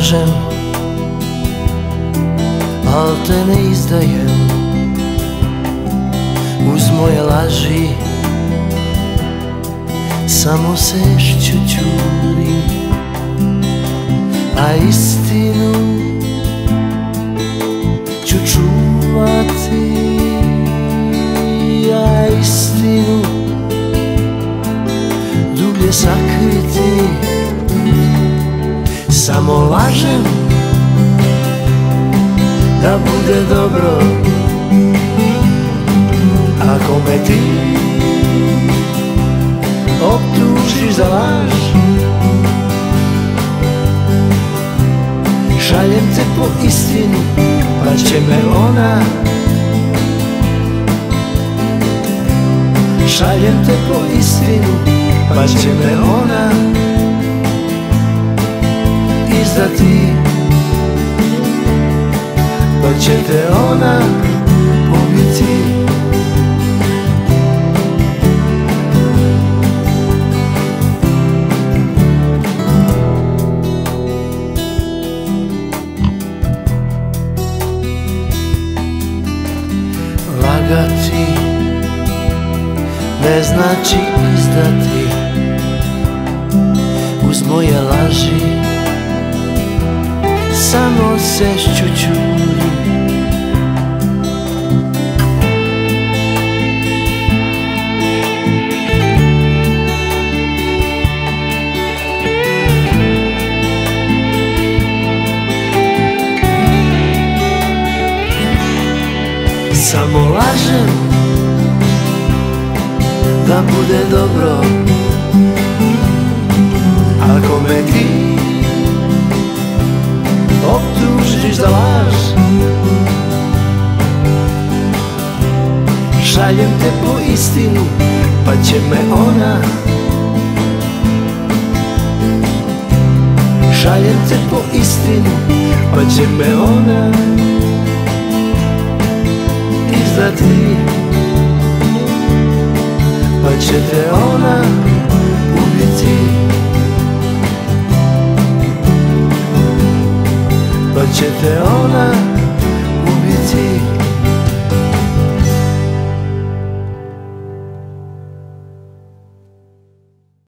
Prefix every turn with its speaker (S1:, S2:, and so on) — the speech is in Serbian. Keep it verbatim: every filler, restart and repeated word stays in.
S1: lažem, al te ne izdajem. Uz moje laži samo se šćućurim, a istinu ću čuvati, a istinu dublje sakriti. Samo lažem da bude dobro, ako me ti optužiš za laž, šaljem te po istinu, pa će me ona, šaljem te po istinu, pa će me ona izdati, pa će te ona ubiti. Lagati ne znači izdati, uz moje laži samo se šćućurim. Samo lažem da bude dobro, ako me ti optužiš za laž, šaljem te po istinu, pa će me ona, šaljem te po istinu, pa će me ona izdati, pa će te ona ubiti, pa će te ona